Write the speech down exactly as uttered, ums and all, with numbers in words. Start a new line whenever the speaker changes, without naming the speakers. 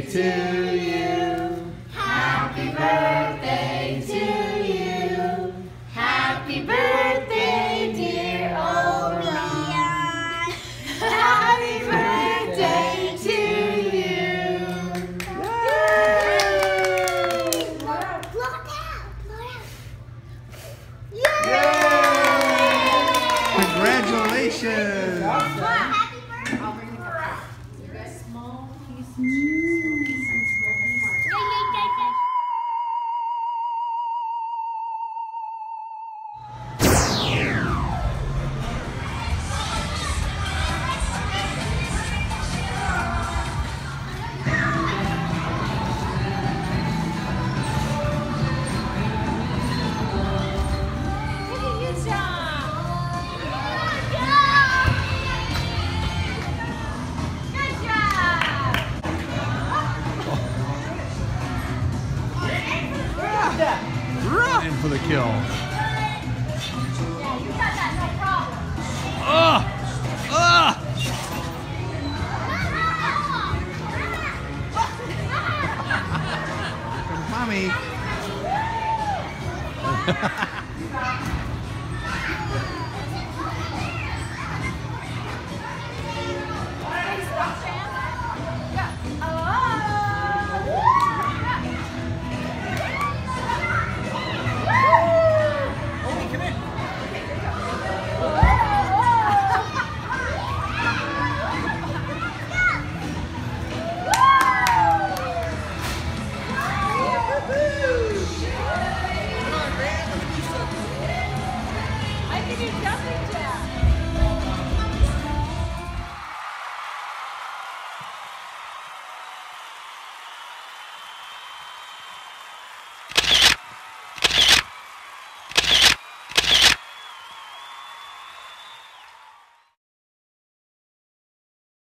birthday to you. Happy birthday to you. Happy birthday, dear Oberon. Happy birthday to you. Yay! Blow it out, blow it out. Yay! Yay! Congratulations. Happy birthday. I'll bring it up. You guys small piece of cheese.